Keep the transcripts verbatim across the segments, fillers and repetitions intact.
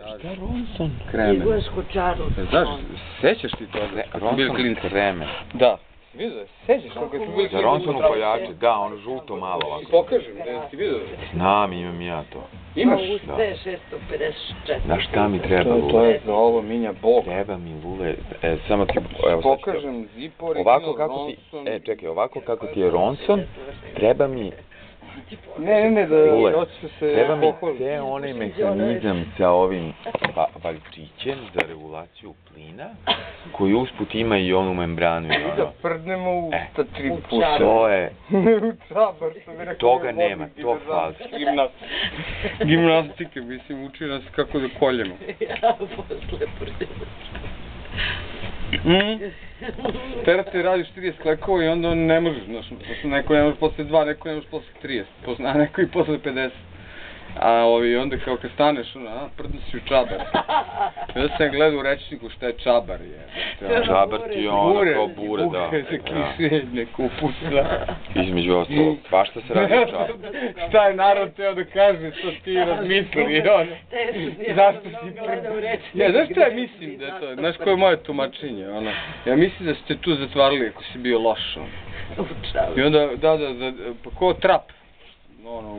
Šta je Ronson? Kremen. Izgledaš ko Charles. Znaš, sećaš ti to? Ronson kremen. Da. Vidio, sećaš kako je tu bili Za Ronson upaljače, da, ono žuto malo ovako. Pokažem, da ti vidio. Znam, imam ja to. Imaš? Da. šesto pedeset četiri. Znaš šta mi treba, Lule? To je za ovo, minja Bog. Treba mi, Lule, e, samo ti, evo sad ću Pokažem zipor i ovako kako ti, e, čekaj, ovako kako ti je Ronson, treba mi, Ne, ne, ne, da Lule, hoću se treba mi pohvalim. te onaj mehanizam sa ovim va, valjčićem za regulaciju plina, koji usput ima i onu membranu i I da ono. prdnemo u E. ta tri puta. To je, U čabar, što bi rekao. toga nema, to fali. Gimnastike. Gimnastike, mislim, uči nas kako da koljemo. Ja posle prđeva. Mm. Teraz ti radiš trideset klekova i onda ne možeš, znaš, neko ne može posle dva, neko ne može posle trideset, a neko i posle pedeset. A ovi, onda kao kad staneš, ono, a, prdno si u čabar. I onda sam gledao u rečniku šta je čabar, je. Čabar ti je ono kao bure, da. Bure za kiselje, kupusa. Između ostalog, baš šta se radi o čabar. Šta je narod teo da kaže, što ti razmisli, ono. Zašto si prdno? Ja, znaš šta ja mislim da je to, znaš koje je moje tumačenje, ono. Ja mislim da ste tu zatvarali ako si bio loš, ono. I onda, da, da, da, pa ko trap. Ono,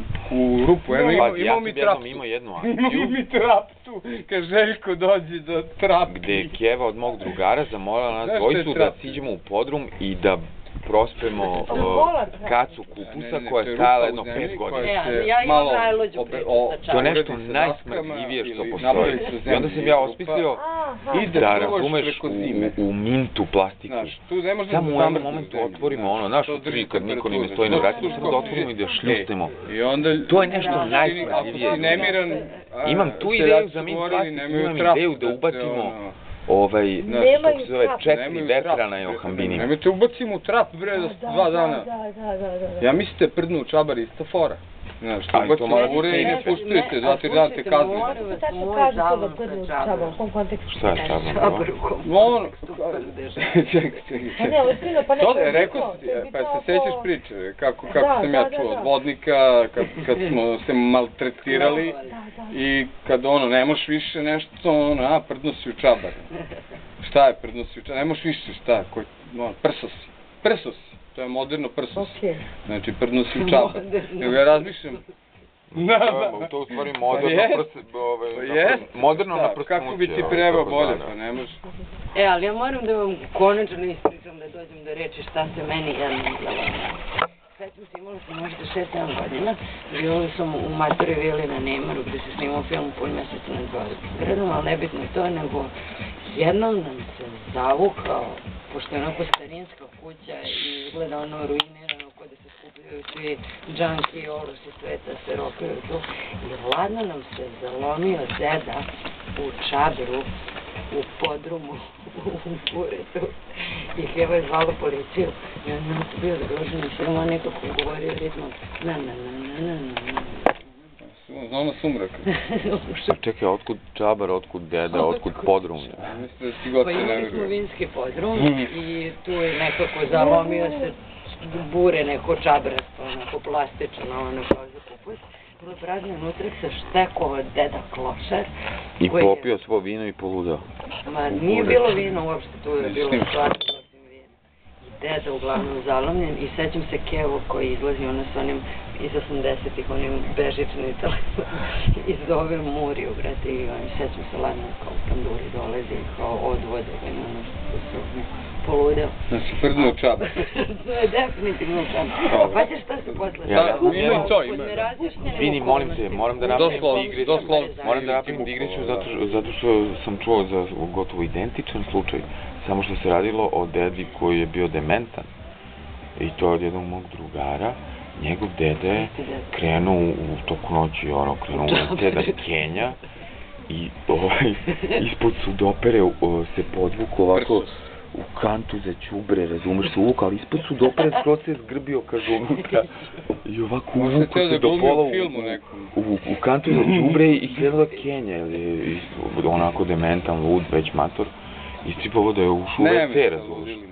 u rupu, eno, imamo, imamo mi trap tu. Imao jednu Imamo akciju, mi trap tu, kad Željko dođe do trapki. gde je Keva od mog drugara zamolila nas Znaš šta je dvojicu da trap? siđemo u podrum i da prospemo uh, kacu kupusa Ne, ne, koja to je je stajala rupa jedno u zemlji pet koja godina. Ja, se ja imam malo najluđu obe- priču o- sa To je čabarom. nešto uredi sa najsmrdljivije daskama što ili postoji. napravi se I onda sam zemlji ja rupa. osmislio I da da čuvaš razumeš preko u, zime. u mintu plastiku. Znaš, tu ne možeš Samo da u jednom zamrzneš momentu zemlju, otvorimo znaš, ono, naš to u tri drži kad niko ni ne temperaturu. stoji na To vratima, su samo da otvorimo i da šljustimo. I onda... To je nešto Ako si- najsmrdljivije. Ako si nemiran... a, Imam tu seljaci ideju su za min govorili, plastik, nemaju imam trap, ideju da se, ubacimo ono, ovaj, Nemaju kako se zove, trap. četiri nemaju vetrana trap. i ohambinim. Nemojte ubacimo u trap, bre, da Da, dva da, dana. Da, da, da, da. Ja mislite prdnu u čabar ista fora. Znaš, Ali to mora ubacimo ure i ne biti- puštujete, ne, dva, a tri dana te slušajte, kazne. moram Kako vas, se tačno moj kaže to da zavod prdu sa čabar, u kom kontekstu? Šta je čabar? Čabar u kom No, ono, čekaj, Pa ne, čekaj. ozbiljno, pa ne, To to je je, rekao bitno, si, to je pa bitno se sećaš oko- priče, kako, kako Da, sam da, ja da, čuo da. od vodnika, kad, kad smo se maltretirali Da, da. i kad ono, ne moš više nešto, ono, a, prdno si u čabar. Šta je prdno si u čabar? Ne moš više, šta, koji, ono, prso si, prso si, to je moderno prso si. Okej. Znači, prdno si u čabar. Nego ja razmišljam, da, da. To u stvari moderno jest. prse, ovaj, Pa kako- jest. moderno Da, na prsnuće. kako bi ti ovaj, prebao kako bolje, da, pa ne možeš. E, ali ja moram da vam konačno ispričam da dođem do reči šta se meni jednom zdala. Sećam se, imala sam možda šest sedam godina, živjela sam u materi vili na Nemaru gde se snimao film Pun mesec nad Beogradom, ali nebitno to, nego jednom nam se zavukao, pošto je onako starinska kuća i izgleda ono ruinirano kod da se skupljaju svi džanki i orosi sveta, se rokaju tu. I hladno nam se zalomio deda u čadru, u podrumu, u buretu. I Keva je zvala policiju. I on nam se bio zgrožen i sve ima nekako govorio ritmom na na na na na na na. Zona sumraka. Čekaj, otkud čabar, otkud deda, otkud podrum? Mislim da si god Pa se ne imali smo vjeruje. vinski podrum i tu je nekako zalomio se bure neko čabrasto, onako plastično, ono kao za kupus. Bilo je prazno unutra se štekao deda klošar. I koji je- popio svo vino i poludao. Ma nije bilo vino uopšte, tu je Ne bilo snimaš. stvarno sasvim vino. I deda uglavnom zalomljen i sećam se Kevo koji izlazi ono s onim iz osamdesetih, onim bežičnim telefonom i zove Muriju, brate, i on sećam se ladno kao panduri dolazi kao odvode, ga ima ono što se poludeo. Znači, prdno u čabar. To je definitivno u čabar. Pa ćeš šta se posle? Ja, Da, ima i to, ima. Kod nerazjašnjene Vini, molim te, okolnosti. moram da napravim Doslovno, igricu. doslovno. Moram da napravim igricu zato, zato što sam čuo za gotovo identičan slučaj. Samo što se radilo o dedi koji je bio dementan. I to je od jednog mog drugara. Njegov dede je krenuo u, u toku noći, ono, krenuo u te da Kenja. I ovaj, ispod sudopere o, se podvuku ovako u kantu za ćubre, razumeš, se uvuk, ali ispod sudopere skroz se zgrbio, kaže unutra. I ovako Možda uvuku teo da se do glumi pola u u, filmu nekom. u, u, u kantu za ćubre i krenuo da Kenja, jer je onako dementan, lud, već mator. Istripao da je ušao u Ne, ve ce, mislim, razumeš. ludilima.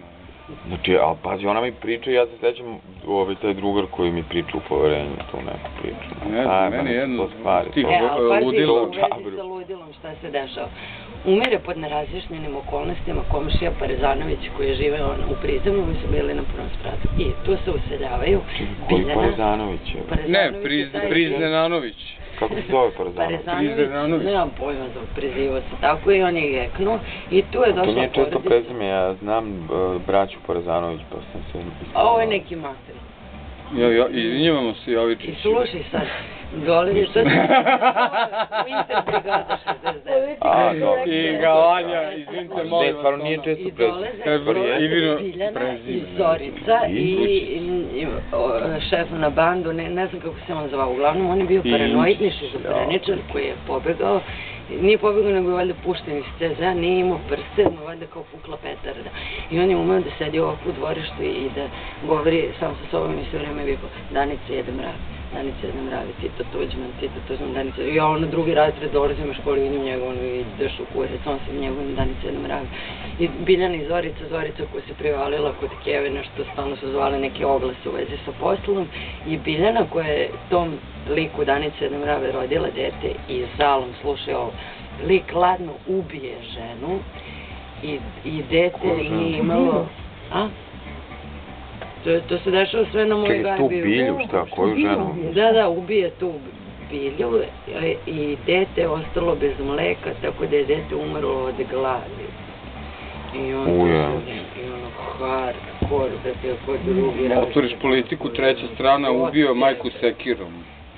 Znači, ali pazi, ona mi priča i ja se sjećam, ovaj, taj drugar koji mi priča u poverenju, tu neku priču. Ne znam, meni jedno tih E, ali pazi, ludilo. u vezi sa ludilom šta se dešava. Umire pod nerazjašnjenim okolnostima komšija Parezanović koji je živeo u Prizrenu, mi su bili na prvom spratu. I tu se useljavaju Koji Biljana. Parezanović je? Ne, Priznenanović. Kako se zove Parezanović? Parezanović, nemam pojma za priziva se tako i on je jeknuo i tu je došla porodica. To nije često porodica. prezime, ja znam uh, braću Parezanović, pa sam se... A ovo je neki mater. Ja, ja, izvinjavamo se, Jovičić. I slušaj sad, dole je to u Interbrigada šezdeset devet. A, dobro. I Galanja, izvinite, molim Ne, vas. stvarno nije često I prezime. dolaze Ivino, Biljana prezime, i Zorica I i, i, o, šef na bandu, ne, ne znam kako se on zvao, uglavnom on je bio paranoidni šizofreničar koji je pobegao, nije pobegao nego je valjda pušten iz C Z A, nije imao prste, mu je valjda kao pukla petarda. I on je umeo da sedi ovako u dvorištu i da govori sam sa sobom i sve vreme vikao, Danica jede mrav, Danica jede mrav, Tito Tuđman, Tito Tuđman, Danica. I ja ono drugi razred dolazim u školi, vidim njega, ono ideš u kurec, on se njegovim Danica jede mrav. I Biljana i Zorica, Zorica koja se privalila kod Keve, nešto stalno su zvale neke oglase u vezi sa poslom. I Biljana koja je tom liku Danice jedne mrave rodila dete i zalom, slušaj ovo, lik ladno ubije ženu i, i dete nije imalo... A? To, to se dešava sve na mojoj gajbi. Čekaj, tu Bilju, šta, koju ženu? Da, da, ubije tu Bilju i dete ostalo bez mleka, tako da je dete umrlo od gladi. I ono, Uje. i ono, hardcore, da te kod drugi... Otvoriš politiku, treća strana ubio majku sekirom.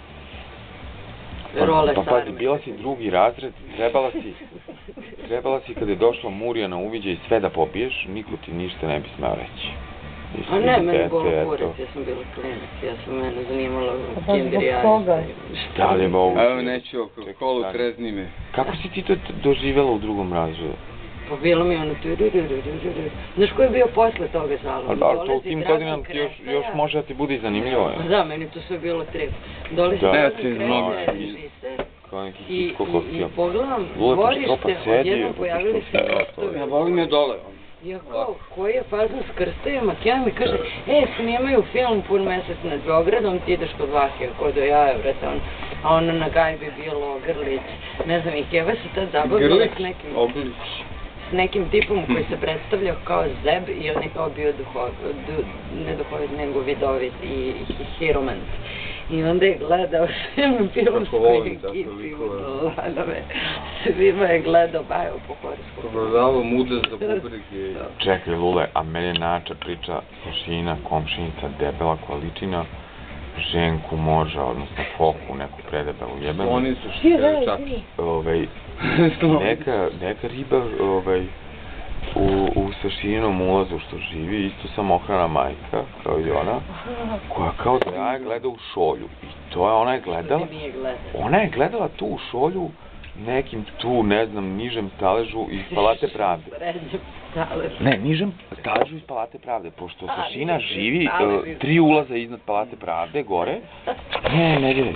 Role Pa pazi, sarme. bila si drugi razred, trebala si, trebala si kada je došla Murija na uviđaj sve da popiješ, niko ti ništa ne bi smeo reći. A ne, meni bolo kurac, ja sam bila klinac, ja sam mene zanimala kinder jajca. Da li je mogu? Evo neću oko kolu, trezni me. Kako si ti to doživjela u drugom razredu? Pa bilo mi ono tu, ru, ru, ru, ru, ru. Znaš ko je bio posle toga zalom? Ali da, to u tim godinama ti još, još može da ti bude i zanimljivo. Pa da, meni to sve bilo trip. Dole se Da. Dragan Ne, ti Kreća, znaš. režiser. Kao neki I, hitko i, i kostijom. pogledam Lule, pa što pa dvorište, sedi, odjednom pa pojavili što se si krstovi. Ja volim je dole. Ja kao, koji je fazon s krstovima? Keva mi kaže, e, snimaju film pun mesec nad Beogradom, ti ideš kod Vahija, kod do jaja, vrata, on, a ono na gajbi bilo Grlić, ne znam, i Keva se tad zabavila Grlić, s nekim, Oblić. s nekim tipom koji se predstavljao kao Zeb i on je kao bio duhovit, du, ne duhovit, nego vidovit i, i hiromant. I onda je gledao svim filmskoj ekipi u Dolanove. Svima je gledao Bajo Pohorsku. Pogledavo muda za bubrege. Čekaj, Lule, a mene nača priča Sašina, komšinica, debela količina, ženku moža, odnosno foku, neku predebelu jebenu. Oni su škere čak. Ovaj, neka, neka riba ovaj, u, u Sašinom ulazu što živi, isto samohrana majka, kao i ona, koja kao da ja je gleda u šolju. I to je, ona je gledala, ona je gledala tu u šolju, nekim tu, ne znam, nižem staležu iz Palate Pravde. Ne, nižem staležu iz Palate Pravde, pošto Sašina živi uh, tri ulaza iznad Palate Pravde, gore. Ne, ne, ne.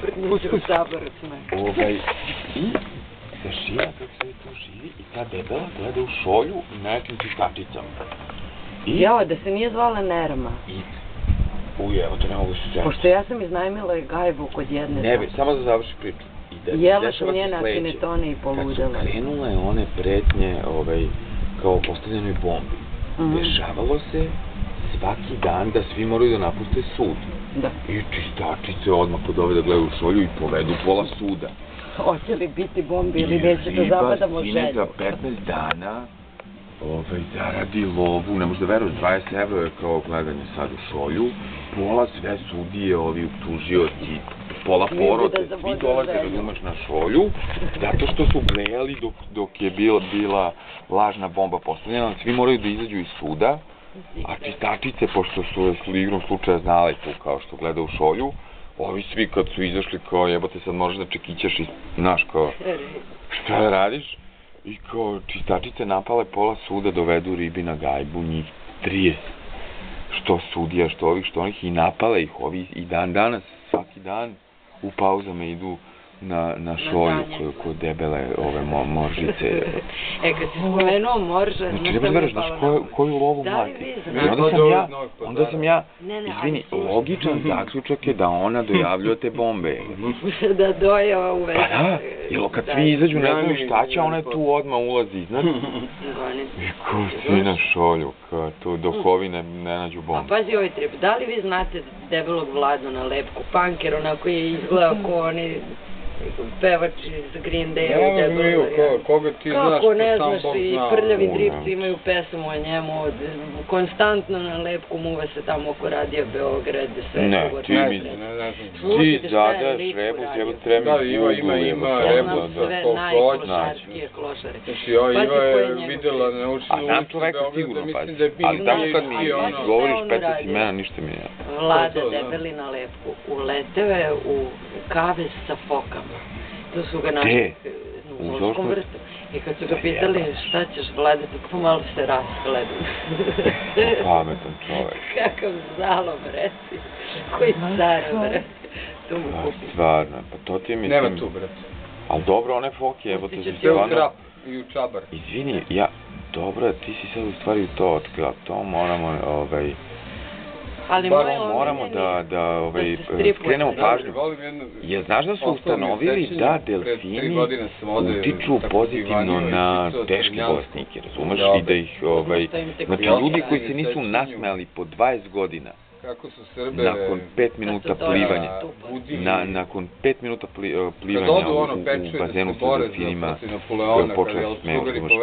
Ovaj, i Sašina, kako se tu živi, i ta debela gleda u šolju nekim čistačicama. I, Jao, da se nije zvala Nerma. i, uj, evo to ne mogu se sjetiti. Pošto ja sam iznajmila gajbu kod jedne. Ne, be, samo da završi priču. I da, Jela dešava sam se njene sledeće. akinetone i poludela. Kad su krenule one pretnje, ovaj, kao postavljenoj bombi, Mhm. dešavalo se svaki dan da svi moraju da napuste sud. Da. I čistačice odmah podove da gledaju u šolju i povedu pola suda. Hoće li biti bombi ili neće da zabadamo sine želju? za petnaest dana ovaj, zaradi lovu, ne možda veruješ, dvadeset evra je kao gledanje sad u šolju, pola sve sudije, ovi optužioci, pola Svi porote, da svi zabode dolaze, želju. razumeš, na šolju, zato što su grejali dok, dok je bila, bila lažna bomba postavljena, svi moraju da izađu iz suda, a čistačice, pošto su su igrom slučaja znale tu kao što gleda u šolju, ovi svi kad su izašli kao jebote sad možeš da čekićaš i znaš kao šta da radiš i kao čistačice napale pola suda, dovedu ribi na gajbu, njih trideset, što sudija, što ovih, što onih, i napale ih ovi i dan danas, svaki dan u pauzama idu na, na šolju koju, koju debele ove mo, moržice. E, kad si spomenuo morže, znači, treba gledaš, znaš, koju, koju lovu mlati. I onda sam ja, onda sam ja, izvini, logičan zaključak je da ona dojavljuje te bombe. Da doje u vezi. Pa da, jer kad svi izađu ne znaju šta će, ona je tu odmah ulazi iznad. I ko si na šolju, kao tu dok ovi ne, ne nađu bombe. A pazi ovaj trip, da li vi znate debelog Vladu na lepku, punker, onako je izgledao ko oni pevač iz Green Day-a u debeloj varijanti. Koga ti znaš, kako ne sam znaš, Bog i zna. Prljavi dripci imaju pesmu o njemu, konstantno na lepku muve se tamo oko Radija Beograd, sve ne, što ti mi, ti zadaš rebus, jebo treba da, ima, ima, ima rebus, sve najklošarskije klošare. Znači, ja Iva je videla na ulici a znam čoveka sigurno, pazi, ali tamo kad mi izgovoriš petnaest imena, ništa mi ne. Vlada debeli na lepku, uleteve u kavez sa fokama. To su ga našli u Zolskom vrtu. I kad su ga pitali šta ćeš Vlade, tako pomalo se raskledu. Pametan čovek. Kakav zalom, reci. Koji car, bre. Tu mu kupi. Stvarno, pa to ti je mislim... Nema tu, bre. Ali dobro, one foke, evo te se stvarno... Sve u trap i u čabar. Izvini, ja... Dobro, ti si sad u stvari to otkrila, to moramo, ovaj... Ali moramo da, da, ovaj, skrenemo pažnju. Je, znaš da su ustanovili da delfini utiču pozitivno na teške bolesnike, razumeš? I da ih, ovaj, znači ljudi koji se nisu nasmejali po dvadeset godina, nakon pet minuta plivanja, na, nakon pet minuta pli, plivanja u, u, u bazenu sa delfinima, koje počeli se smeju,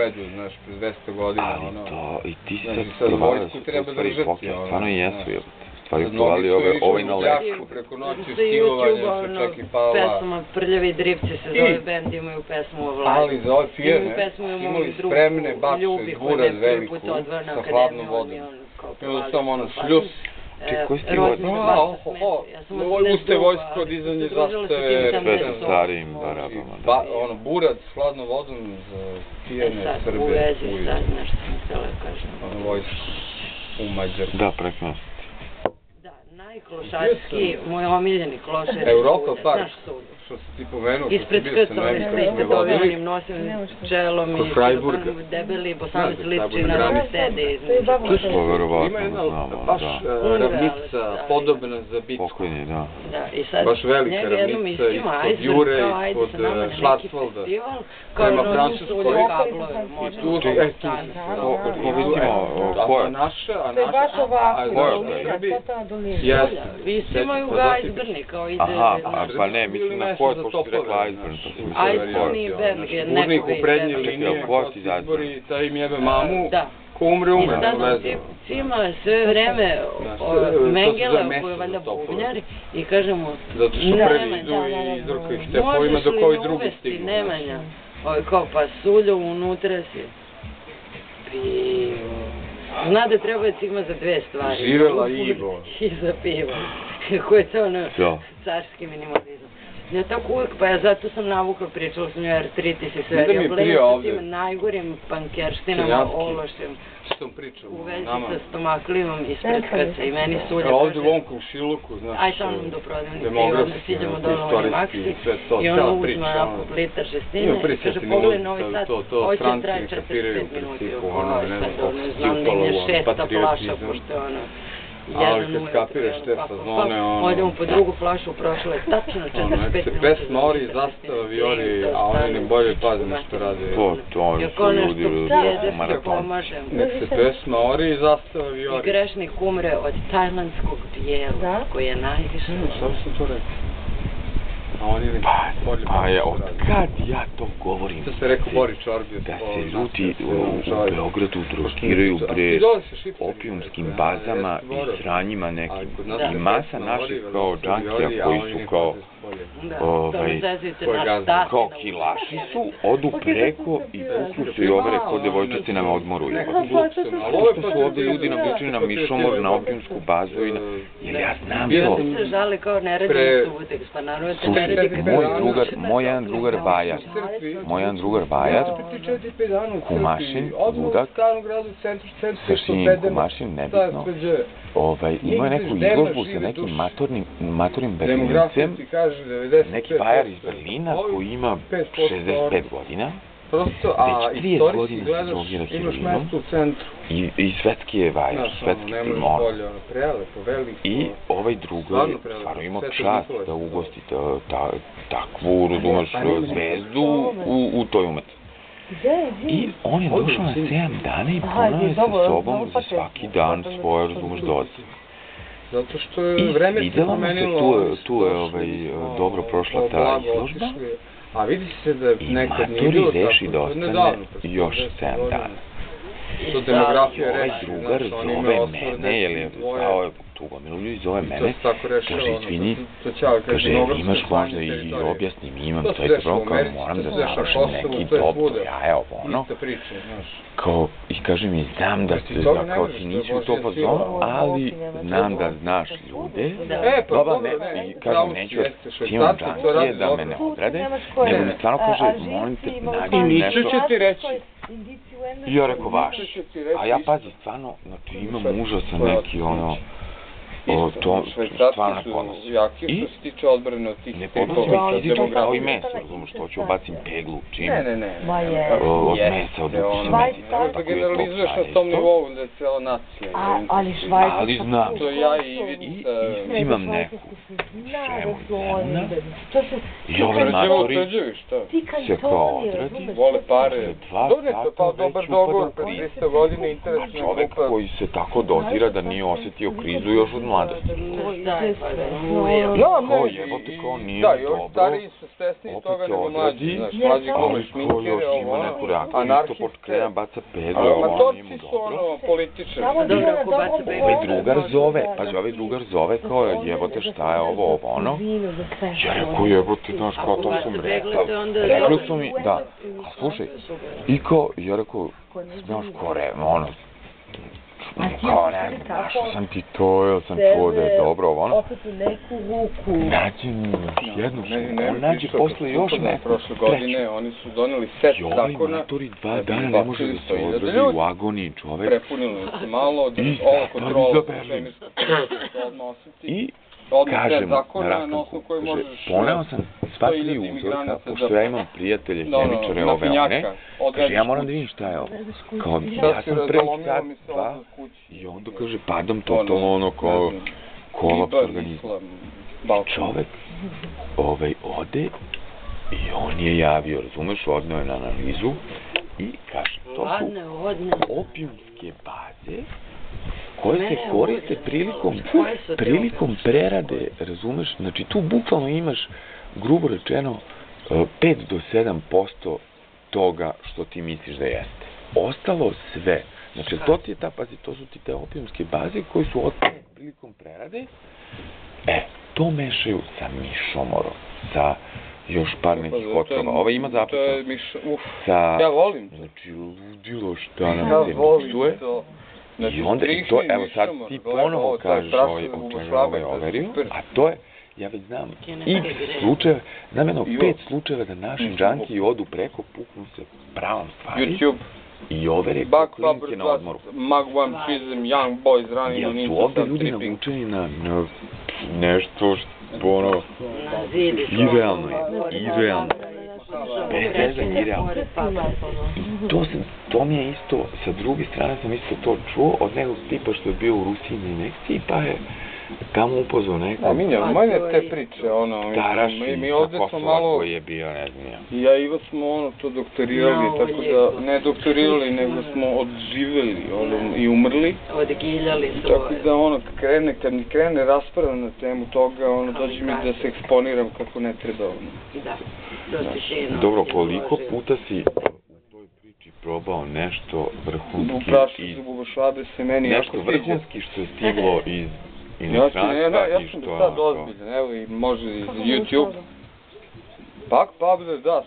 razumeš? Ali to, i ti si sad stvarno da su to stvari foke, stvarno i jesu, jel? Stvari stovali ovaj na lepku. Preko noći stilovanje se čak i pala. Pesma Prljavi dripci se zove bend, imaju pesmu o Vladi. Ali za ove pijene imali spremne bakše iz buraz veliku sa hladnom vodom. Bilo samo ono šljus. Čekaj, koji si ti vodi? Ovo uste vojsko od izdanje zastave. Sve sa starijim barabama. Ono, burac s hladnom vodom za pijene Srbe. U vezi sad nešto sam htjela kažem. Ono vojsko u Mađarsku. Da, prekno. Najklošarski, moj omiljeni klošar. Europa Park. Naš sud. Što si ti pomenuo, ispred skrca onih svi tetoviranjem nosim čelom i debeli bosanac liči na sede. To verovatno ne znamo, baš ravnica podobna za bitku. Pokojni, da. Baš velika ravnica ispod Jure, ispod Šlarsvalda. Prema Francuskoj. I tu, e, tu. Ko vidimo, koja? A naša, a naša, a Srbi. Jeste. Vi svi imaju ga Iceberni, kao ide... Aha, pa ne, mislim na Ford, pošto ti rekla Icebern, to sam Iceberni je Berg, je neko Urnik u prednje linije, ko ti izbori, da im jebe mamu, ko umre, umre. I sad cima sve vreme Mengele, koji je valjda bubnjar, i kažemo... Zato što prvi idu i izdrkaju štepovima dok ovi drugi stignu. Nemanja, kao pasulju, unutra si... Pivo... Zna da treba je cigma za dve stvari. Živela Ivo. I za pivo. Koje je to ono carski minimalizam. Ja tako uvijek, pa ja zato sam navukla, pričala sam joj artritis i sve. Ja gledam sa tim najgorim pankerštinama, ološem. Što pričam? U vezi sa stomaklivom ispred krca i meni sulja. Kao ovdje u ovom komšiluku, znaš. Aj sa onom do prodavnice i onda stiđemo do Novi Maksi i ono uzme onako litar žestine i kaže pogledaj Novi Sad, ovo će traje četrdeset pet minuti u Novi Sad, ne znam, nije šesta flaša, pošto je ono... Ali kad skapiraš te fazone, ono... Odemo po drugu flašu, prošlo je tačno četrdeset pet minuta. Nek se pesma ori, zastava, viori, a oni ne bolje pazi na što rade. To, to su ljudi u maratonu. Nek se pesma ori i zastava, viori. I grešnik umre od tajlandskog bijela, koji je najviše... Šta bi se to rekao? Pa je, od kad ja to govorim, to se rekao Bori Čorbi, da se ljudi u Beogradu drogiraju pre opijumskim bazama i sranjima nekim. I masa naših kao džankija koji su kao ovaj, kao kilaši su, odu preko i puknu se i overe kod devojčice na odmoru. Što su ovdje ljudi navučeni na Mišomor, na opijumsku bazu i na... Jer ja znam to. Se žali kao neredni subutek, pa naravno moj drugar, moj jedan drugar Vajat, moj jedan drugar Vajat, Kumašin, Budak, Sršin, Kumašin, nebitno, ovaj, imao je neku izložbu sa nekim matornim, matornim berlincem devedeset pet posto. neki vajar iz Berlina koji ima šezdeset pet godina, prosto, a već trideset istorijski godina se gledaš, drogira imaš heroinom. mesto u centru. I, i svetski je vajar, Znaš, ono, svetski ne možeš primor. bolje, ono, prelepo, veliko. I ovaj drugar Stvarno je prelepo, stvarno imao Sveti čast Nikolaš. da ugosti ta, ta, takvu, razumeš, Pa nema- zvezdu u, u toj umetnosti. I on je došao na sedam dana i ponao je sa sobom za svaki dan svoje, razumeš, doze. Zato što je I vreme se svidela mu se, promenilo. tu je- oni su tu je, došli, ovaj, ono, dobro prošla ta blago izložba. otišli. A vidi se da I nekad nije matori bilo reši tako, da to je ostane nedavno, pre još deset sedam godina. dana. To demografija Ovaj reši, drugar znaš, oni zove imaju osnovne mene, jer je deci, dvoje. zvao je tu gomilu ljudi, zove To mene, se tako rešava, kaže, ono, izvini, to će, ali kaže, kaže, mnogo imaš su možda smanjene i teritorije. objasnim, imam To se taj dešava problem, u kao Americi, moram to da se dešava završim na Kosovu, neki to je top, svuda. jaja, ovo ono, Ista priča, znaš. kao, i kaže mi, znam da, Jer ti da toga ne kao možeš, ti to je nisi u to Božja fazonu, sila. ali znam da znaš ljude, E, pa baba, dobro, ne, ne, i pravo kažem, si, neću jeste, da imam Švajcarci to džankije rade da me ne dobro. odrade, nego mi stvarno kaže, molim te, nađi I mi Niče nešto. će ti reći. I ja rekao, vaš. Niče će ti reći A ja isto. pazi, stvarno, znači imam Švajcarci užasan to neki rade, ono, Isto, o, to Švajcarci stvarno su ne podnosim. jaki I što se tiče odbrane od tih ne tipova podnosim sa i fizički kao i demografijom. meso, razumiješ, to ću ubacim peglu, čim, Ne, ne, ne. Ma ne, je. kako od jeste, mesa, od ono, ukusa Vaj- mesa, Nemoj da tako je to generalizuješ na traje tom isto. nivou da je cijela nacija. A, jel? ali Švajcarska Ali znam. To ja i I, Ivica... i imam neku šemu zemna To su i ovaj Srđevo matori Srđevi, šta? ti se kao kantoni, odradi, razumeš? Vole pare. dva Dobro, to je pa sata dobar već dogovor, upada u pre krizu. dvesta godina interesna Čovek grupa. koji se tako dozira da nije osjetio krizu još od mladosti. Ja, Kao ne, jebote, i- kao nije da, mi i ovi dobro. stariji su stesniji Opet toga se nego mlađi, odradi, znaš, mlađi ali glume Ali ko šminkere, još ovo, ima neku ono, reakciju, isto anarhiste. pod krena baca peglu, A ovo nije amatorci mu su dobro. ono političari. Samo Dobro, bilo na ako baci dobrom bebe. Ovaj holu, drugar može zove, da- pazi, ovaj drugar zove kao je, jebote šta je ovo, ovo ono. Vino za sve. Ja rekao jebote, znaš, kao to su mi rekli. Rekli su mi, da, a slušaj, i kao, ja rekao, znaš, kore, ono, kao ne znam, našao sam ti to, jel sam čuo da je dobro, ovo ono. Opet u neku ruku. Nađe mi još jednu Ne, šemu, ne, on nađe pričao, posle kad još su upoznali neku, prošle treću. godine, oni su doneli set I ovaj zakona. matori dva da bi dana ne može da izbacili se sto hiljada odradi ljudi. u agoniji čovek. Prepunili se malo, da I ovo sad kontrola oni za Berlin. svemirskog da odmah osjeti. I Odmah set kažem na zakona na rastanku, osnovu koji kaže, možeš... poneo sam sva sto tri hiljada uzorka, imigranata pošto za- ja imam prijatelje, Da, ono, hemičare, na ove, finjaka, one, kaže, odrediš ja moram da kući. vidim šta je ovo. Kao, Šta ja si sam pre razlomio sat, mi se dva, odmah kući. i onda kaže, padam totalno ono, kao, ne znam, kolaps Liban, organizma. Islam, Balkan. Čovek, ovaj, ode, i on je javio, razumeš, odneo je na analizu, i kaže, to su Ladne, odne. opijumske baze, koje se Ne, koriste ovdje. prilikom, Koje su te prilikom prerade, razumeš, znači tu bukvalno imaš, grubo rečeno, e, pet do sedam posto toga što ti misliš da jeste. Ostalo sve, znači to ti je ta, pazi, to su ti te opijumske baze koji su otpane prilikom prerade, e, to mešaju sa mišomorom, sa još par nekih otrova, ovo ima To je zapisano, miš... Uf, sa, ja volim to. znači, ludilo šta nam Ja se volim miksuje. to. Znači, I onda, i to, strišni evo sad mišomor, ti gledaj, ponovo ovo, to je kažeš strašno ovaj, za o čemu je Jugoslaviju, ovaj to je overio, super. a to je, ja već znam Kineske x gre. slučajeva, znam jedno I pet ovo. slučajeva da naši Mm. džanki odu preko, puknu se pravom stvari YouTube, i overe Back klinke Faber na odmoru. Magwan Chism, Young Boys running Jer on su into ovde some ljudi tripping. navučeni na, na nešto što, ono, Na zidu. Irealno je, irealno. Bez veze, irealno. I to, se, to mi je isto, sa druge strane sam isto to čuo od nekog tipa što je bio u Rusiji na injekciji, pa je tamo upozvao Da, nekog Minja, Pa manje to te je- priče, ono, Taraši mi, mi sa ovde smo Kosova malo, koji je bio, ne znam ja. i ja i Ivo smo ono to doktorirali, No, tako lijepo. da, ne doktorirali, nego smo odživeli, ono, i umrli. Odgiljali Tako svoje. da ono, kad krene, kad mi krene rasprava na temu toga, ono, dođe mi da se eksponiram kako ne treba, ono. Da, to si fino. Dobro, koliko puta si u toj priči probao nešto U vrhunski prašu iz... za bubošvabe se meni Nešto jako sviđa. vrhunski što je stiglo iz Ja, ću, ne, inostranstva ne, ja i sam što... do sad ono, ozbiljan, evo i može iz YouTube. Pak Pablo Das.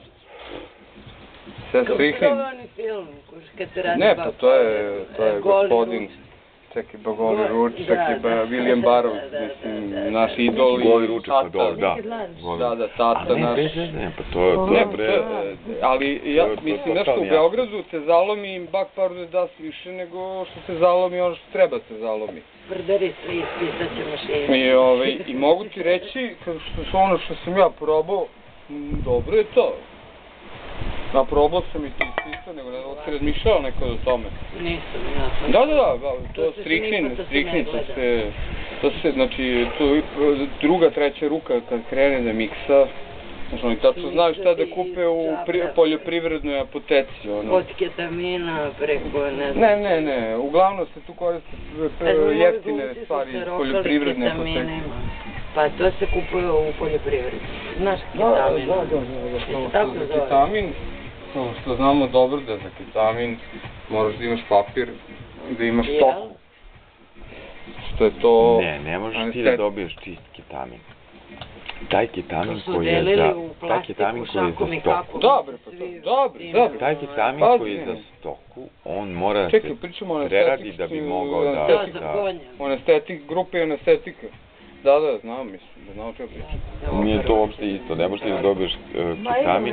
Sve Kako strihnim. se zove onaj film, kuš, kad se radi Ne, pa to je, to je Golden gospodin, Goose. čekaj, ba Goli ručak, i ba William Burroughs, mislim, naš idol i Goli ručak, pa tata. dobro, da. Da, da, tata Ali ne, naš. bez veze, ne, pa to je, to Ne, je pa bre... to- ali ja to je- to je mislim nešto u totalni Beogradu se zalomi bak par das više nego što se zalomi ono što treba se zalomi. Brdari svi, pisat ćemo šinu. I, ovaj, i mogu ti reći, kao što su ono što sam ja probao, m, dobro je to. A probao sam i ti isto, nego ne znam, si razmišljao nekad o tome. Nisam, ja sam... Da, da, da, da, To to se striknin, snima, to se striknin, ne to gleda. se, to se, znači, to je druga, treća ruka kad krene da miksa, znači oni tačno znaju šta da kupe u pri, poljoprivrednoj apoteci, ono. Od ketamina preko, ne znam... Ne, ne, ne, uglavnom se tu koriste p- E, moji jeftine glumci su stvari se iz rokali poljoprivredne apoteke. ketaminima. Pa to se kupuje u poljoprivredi. Znaš Da, da, ketamin? da, da, da, Se tako za zove? ketamin, ono što znamo dobro da za ketamin moraš da imaš papir, da imaš Jel? toku. Što je to... Ne, ne možeš ti da anestet. dobiješ čist ketamin. Taj ketamin To su koji je delili za... u Taj plastiku, ketamin koji je šakom za i stoku. kapom. Dobre, pa to, Svi- dobre, svi- dobre. Taj ketamin Pazi. koji je za stoku, on mora da Čekaj, se pričamo o preradi da bi mogao da... Da, za da- konja. Anestetik, grupe anestetika. Da, da, znam, mislim, da znam o čemu pričam. Nije to uopšte isto, ne možeš ti da dobiješ uh, ketamin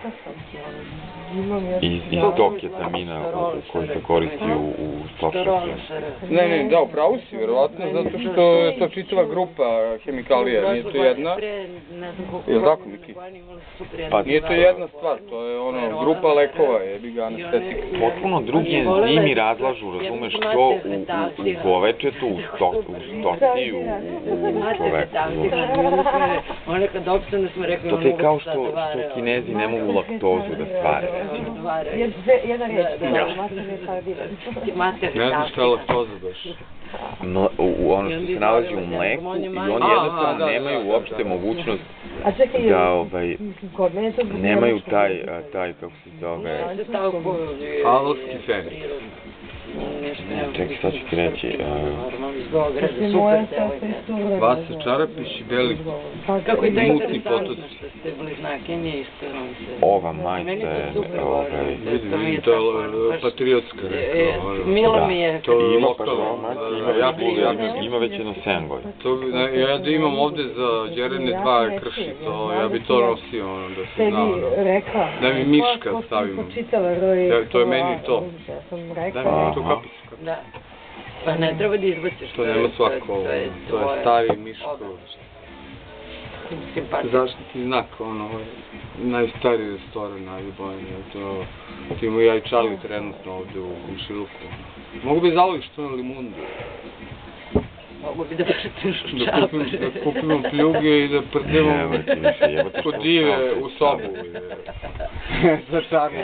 iz, iz tog ketamina u- koji se koristi u, u stočnoj hrani. Ne, ne, da, upravo si, vjerovatno, zato što je to čitava grupa hemikalija, nije to jedna. Jel tako, Miki? Pa Nije to jedna stvar, to je ono, grupa lekova, jebi ga anestetika. Potpuno drugi enzimi razlažu, razumeš, to u, u, u govečetu, u, sto, u stoci, u, u, u čoveku. One kad opstane smo rekli... To ti je kao što, što Kinezi ne mogu laktozu da stvare. Jedna riječ, masne sardine. Ne znam šta je laktoza baš. Mla, u, u ono što se nalazi u mleku i oni A, jednostavno da, da, nemaju da, da, uopšte da. mogućnost A čekaj, da, ovaj, mislim, kod mene to... nemaju taj, a, taj, kako se zove, Halalski fen. ne, čekaj, sad ću ti reći, Mislim, moja sestra isto vreme. Vasa Čarapić i Beli. Kako je to Mutni interesantno potoci. što ste bliznakinje isto nam se... ova majica Meni je, to super ovaj, volim. Vidi, To mi je vidi, to je tako, baš- patriotska E, rekla. ono. Milo Da. mi je... To je ima, lokalno, pa ova majica da, ima, da, ja već, bi- ja bi- ima već jedno sedam godina. To bi, ne, ja da imam ovde za Đerene dva krši, to, ja bi to nosio, ono, da se Tebi zna, ono. rekla. Da mi miška stavim. Ko sam čitala roj... Ja, to je meni to. Ja sam Daj rekla... mi to Aha. kapicu. Da. Pa ne treba da izbaciš. To nema svako, to je to je tvoje stari miško. odnos. Simpatično. Zaštitni znak, ono, najstariji restoran na Ljubojani, to, to ima ja i Charlie trenutno ovde u komšiluku. Mogu bi zaloviš to na limundu, Mogu bi da pričaš u da kupim, čapu. da kupimo pljuge i da prdemo Evo ti više, jebote kod što dive kao u to sobu. je. Za Charlie.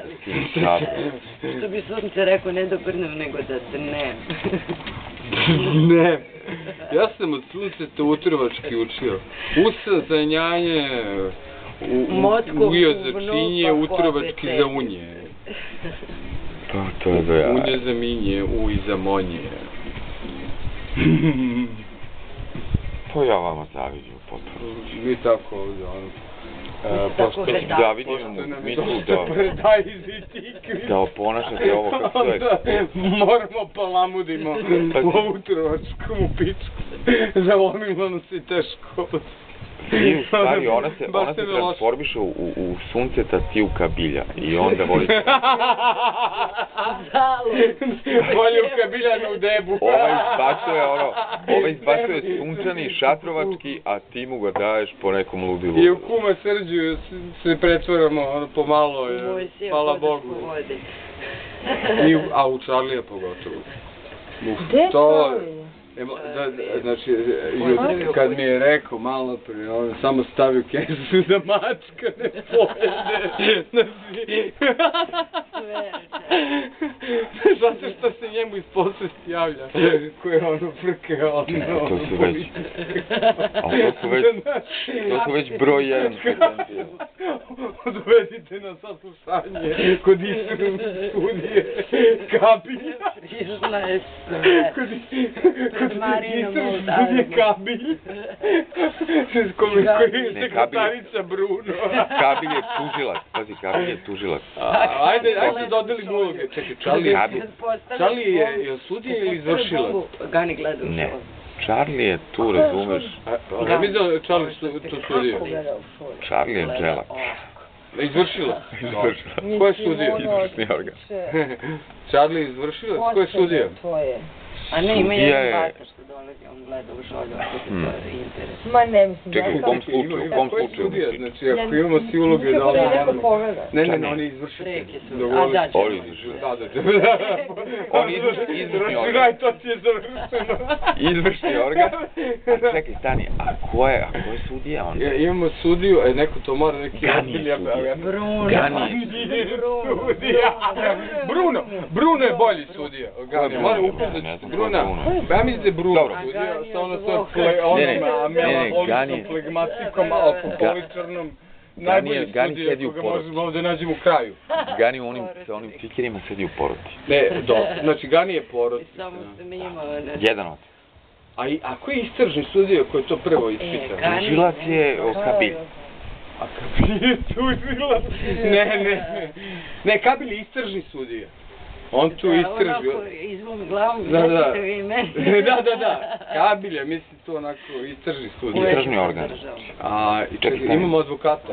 Što bi sunce rekao, ne da prnem, nego da te ne. Ne, ja sam od sunceta utrovački učio. Usazanjanje, Motko ujo u za vnuka činje, utrovački kopete. za unje. Pa to je do jaja. Unje za minje, uj za monje. To ja vama zavidim potpuno. Mi tako ovdje, ono. E, tako pošto, redakcija. Da vidim pošto nam je mislu dosta da, paradajza i tikvi. da oponašate ovo kako se Onda zove. moramo palamudimo Pa- u ovu trovačku u pičku. Zalomilo nas i teško. I u stvari ona se, Baš ona se mi je loše. transformiše u, u, u sunceta stivka bilja i onda volite... Bolje u kabiljanu debu. Ova izbacuje ono, ova izbacuje sunčani, šatrovački, a ti mu ga daješ po nekom ludilu. I u kuma Srđu se pretvaramo ono, pomalo, Moj je, sije hvala hodaš Bogu. po vodi. I, u- a u Charlija pogotovo. Uf, Gde to, Charlie? Emo, da, da, znači, jut, kad mi je rekao malo prije, on je samo stavio kesu da mačka ne pojede. Znači, zato što se njemu iz posvesti javlja, koje ono frke, ono... Ne, to su već- Ali to su već, to su već broj jedan studenti. dovedite na saslušanje kod istrnog sudije Kabilja. Priznaje sve. Kod istrnog sudije Kabilj. Koji je sekretarica Bruno. Kabilj je tužilac, pazi, Kabilj je tužilac. Ajde, ajde dodelimo uloge. Čekaj, Charlie, Charlie je, je sudija ili izvršilac? Gani gleda u Ne. šolu. Charlie je tu, razumeš? Ja mislim da je Charlie to sudio. Charlie je dželak. Izvršilac. Izvršilac. Ko je sudija? Izvršni organ. Charlie je izvršilac, ko je sudija? Tvoje. A ne, ima Sudija jedan je- bata što dolazi, on gleda u šolju, ako se Hmm. to je interes. Ma ne mislim. Čekaj, ja u kom sam- slučaju, u kom Ko je slučaju? sudija? misliš? Znači, ako imamo svi uloge da Nikako da je neko odgovaramo. pogleda. Ne, ne, Ča ne, ne? on je izvršitelj. Preki su. Dogovori- A, da, Oli ćemo. izvršitelj. Da, da, da. On je izvršni- izvršni organ. Računaj, to ti je završeno. Izvršni organ. A čekaj, stani, a ko je, a ko je sudija onda? Ja, imamo sudiju, e, neko to mora neki... Gani je ozbiljan- sudija. Bruno. Gani Gani je sudija. Bruno, Bruno je bolji sudija. Gani, Bruno? moram Ne upoznati znam ko je Bruna. Bruno. Ja mislim da je Bruno Dobro. sudija, A Gani je sa ono advokat. sa ple, onom Ne, ne, ne, ne, melanholičnom, Gani- flegmatikom, Da, da, da. alkoholičarnom. Gani Najbolji je- Gani sudija sedi u koga poroti. možemo ovdje nađemo u kraju. Gani u onim, sa onim cikerima sedi u poroti. Ne, dobro, znači Gani je porod. Samo se mi imao nešto. Jedan od. A, i, a ko je istražni sudija koji je to prvo ispitao? E, Gani- Tužilac je o, Kabilj. A Kabilj je tužilac? Ne, ne, ne. Ne, Kabilj je istražni sudija. On tu istražio. Onako, izvom glavom, Da, da. recite vi meni. Da, da, da. Kabilja, mislim tu onako istražni sudija. Istražni organ. A, i Čekaj, čekaj, stani. imamo advokata.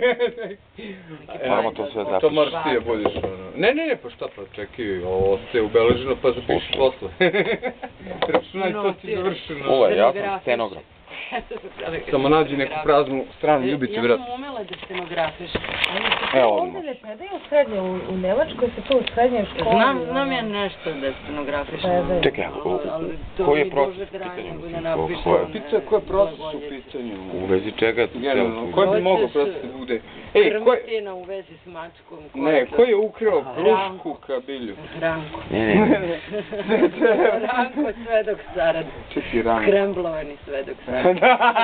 Moramo to sve To zapisati. moraš ti da budeš ono. Ne, ne, ne, pa šta pa, čekaj, ovo ostaje ubeleženo pa zapiši posle. Računaj, to ti je završeno. Ovo je, ja sam stenograf. Samo nađi neku praznu stranu, ljubice, Ja vrat. sam umela da stenografiš. Evo Ovdje odmah. ne predaju u srednje, u, u Nemačkoj se to u srednjoj školi. Znam, znam ono. ja nešto da stenografiš. Pa ja znam. Čekaj, o- koji je proces u pitanju, mislim, ko- ko je- Pita ko je proces u pitanju? U vezi čega tu Generalno, ceo ko sud? bi mogao proces da bude? Ej, ko je... Krmtina u vezi s mačkom. Ne, ko je ukrao Ranko. krušku Kabilju? Ranko. Ne, ne, ne. Ranko svedok Sarad. Čekaj, Ranko. Kremblovani svedok Sarad.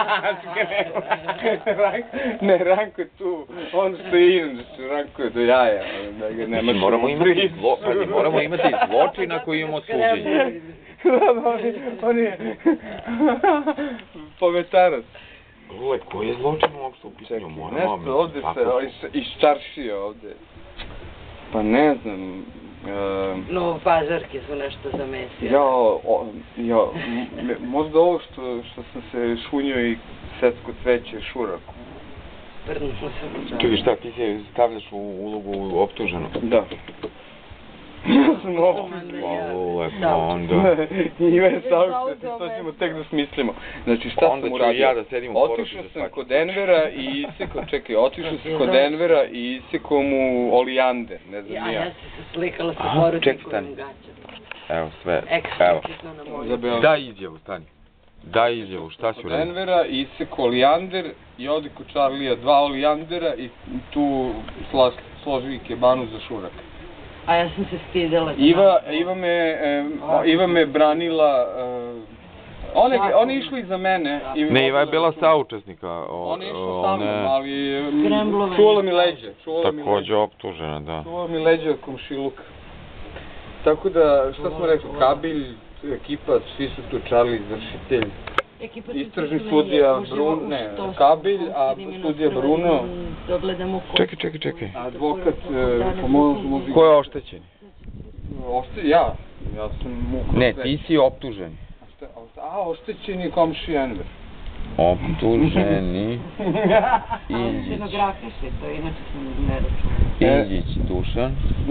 Ne, Ranko je tu, on što je inače, Ranko je do jaja, da ga nema. Mislim, moramo imati zlo, pazi, moramo imati zločina koji imamo suđenje. on je, on je povetarac. Lule, koji je zločin u uopšte u pitanju? Moramo... Nešto ovdje Tako- se iščaršio ovdje. Pa ne znam, ehm, Novo pazarke su nešto zamesio. ja, o, ja, m- možda ovo što, što sam se šunio i svetsko cveće šuraku. Prdnuo sam u čašu. Čekaj, šta, ti se stavljaš u ulogu optuženog? Da. Ja sam ovo. Lule, Da. pa onda... I već saopštiti, to ćemo tek da smislimo. Znači šta Onda sam ću uradio? i ja da sedim u poroti Otišao da sam shvatim. kod Denvera i isekao, čekaj, otišao sam kod Denvera i isekao mu olijander, ne znam Ja, ni ja ja. sam se slikala sa Aha, čekaj, porotnikom stani. u gaćama. Evo, sve, evo. Eksplicitno na moju. Za Beograd. Daj izjavu, stani. Daj izjavu, šta si Kod uradio? Denvera i isekao olijander i odi kod Charlija dva olijandera i tu sla, složio i kebanu za šurak. A ja sam se stidela. Iva, Iva me, em, Iva me branila, em, one, one išli iza mene. I Ne, Iva je bila tu. saučesnika. o- Ona je išla o- sa ona mnom, je ali em, Skremblovane. čuvala mi leđe, čuvala mi takođe leđe. optužena, da. Čuvala mi leđe od komšiluka. Tako da, šta smo rekli, Kabilj, ekipa, svi su tu, Charlie, izvršitelj, Ekipa istražni se sudija uživa u Brun, ne, što Kabilj, smo a vidimo na sudija prvoj, Bruno. Da gledamo ko... Čekaj, čekaj, čekaj. advokat, e, po mojom muziku. Ko je oštećen? Ošte, ja, ja sam mu... Ne, ti si optužen. A, šta, a oštećen je komšija Enver. Optuženi Ali Iljić. scenografiš je to, inače sam ne računala. Iljić Dušan.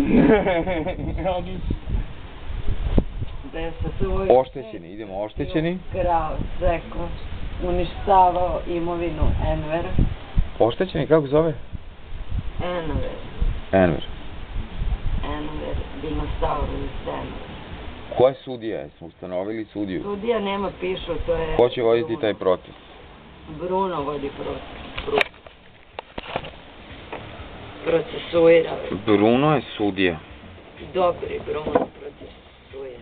Da je sa svoj... Oštećeni, idemo oštećeni. Krao, seko, uništavao imovinu Envera. Oštećeni, kako zove? Enver, Enver. Enver, dinosaurus Enver. Ko je sudija? Jesmo ustanovili sudiju? Sudija nema pišu, to je... Ko će voditi taj proces? Bruno vodi proces. Bruno. Procesuira. Bruno je sudija. Dobri Bruno procesuira.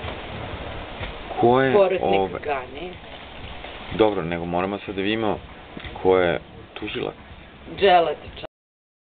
Ko je Porotnik ove? Gani. Dobro, nego moramo sad da vidimo ko je tužilac? Dželetić.